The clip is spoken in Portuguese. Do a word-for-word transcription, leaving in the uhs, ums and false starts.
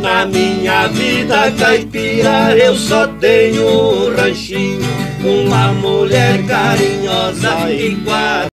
Na minha vida caipira eu só tenho um ranchinho, uma mulher carinhosa e guarda